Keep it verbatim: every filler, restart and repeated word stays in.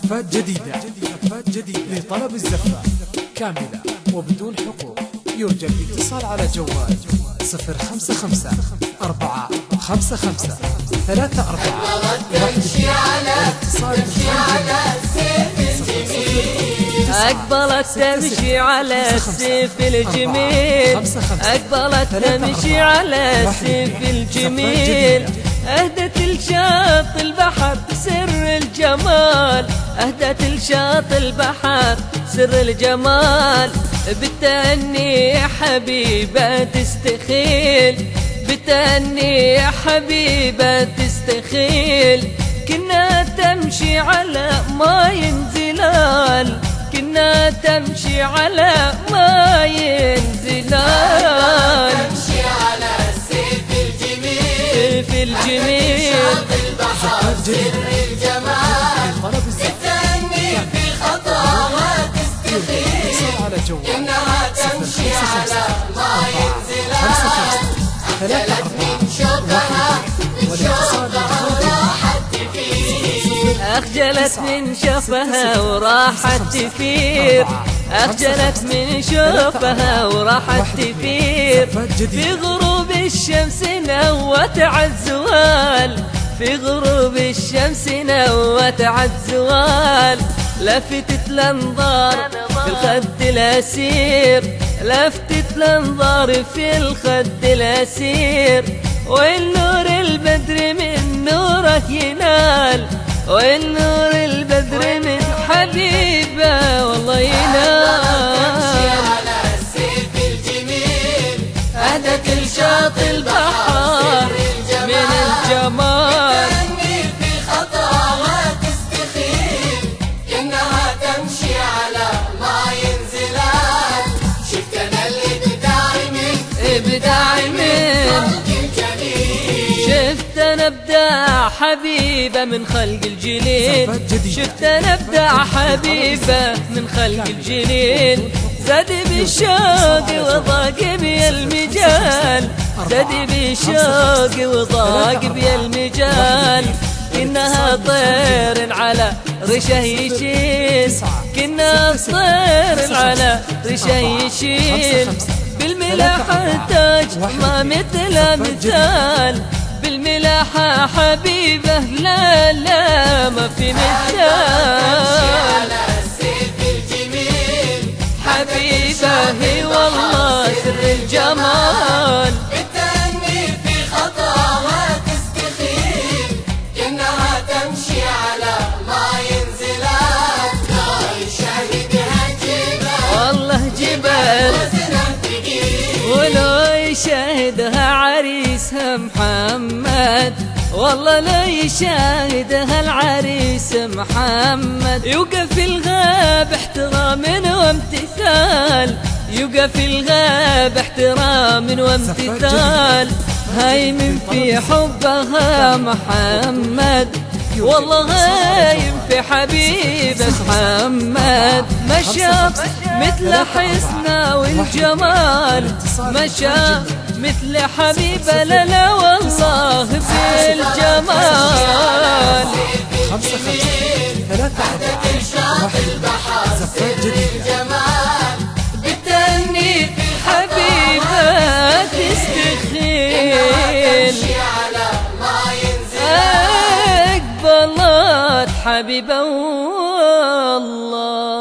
زفات جديدة زفات جديدة لطلب الزفة كاملة وبدون حقوق. يرجى الاتصال على جوال صفر خمسة خمسة أربعة خمسة خمسة ثلاثة أربعة واحد اثنين. والاتصال أقبلت تمشي على السيف الجميل، أقبلت تمشي على السيف الجميل، أهدت لشاط البحر سر الجمال، أهدت لشاط البحر سر الجمال. بالتأني يا حبيبة تستخيل، بالتأني يا حبيبة تستخيل، كنا تمشي على ماي زلال، كنا تمشي على ماي زلال، تمشي على السيف الجميل، سيف الجميل، شاط البحر سر الجمال، بالتأني في خطاها تستخيل، إنها تمشي على ماي زلال، أخجلت من شوقها من شوقها وراحت تفير، أخجلت من شوفها وراحت تفير، أخجلت من شوفها وراحت تفير. في غروب الشمس نوت عالزوال، في غروب الشمس نوت عالزوال، لفتت الأنظار في الخد الأسير، لفتت الأنظار في الخد الأسير، والنور البدر من نورك ينال، والنور البدر من حبيبه والله ينال. تمشي على السيف الجميل، أهدت لشاط البحر من الجمال، تأني في خطاها تستخيل، إنها تمشي على ماي زلال، شفت أنا الإبداع من إبداع من خلق الجليل، شفت أنا إبداع حبيبة من خلق الجليل، شفت أنا إبداع حبيبة من خلق الجليل، زاد بالشوق وضاق بي المجال، زاد بالشوق وضاق بي المجال، كنها طير على رشه يشيل، كنا طير على رشه يشيل، بالملاحة تاج ما مثل مثال، بالملاحة حبيبة لا لا ما في مثال، على السيف الجميل، حبيبة هي والله سر الجمال، بالتأني في خطاها تستخيل، إنها تمشي على ماي زلال، لا يشاهدها جبال والله جبال وزنها ثقيل، ولو يشاهدها عريسها محمد، والله لا يشاهدها العريس محمد، يوقف الغاب احترام وامتثال، يوقف الغاب احترام وامتثال، هايم في حبها محمد، والله هايم في حبيبه محمد، مشى مثل حسنه والجمال، مشى مثل حبيبه لا لا والله في الجمال. خمسة خمسة ثلاثة أربعة واحد اثنين. زفات جديدة جمال بالتأني حبيبة تستخيل، تمشي على ماي زلال، أقبلت حبيبة والله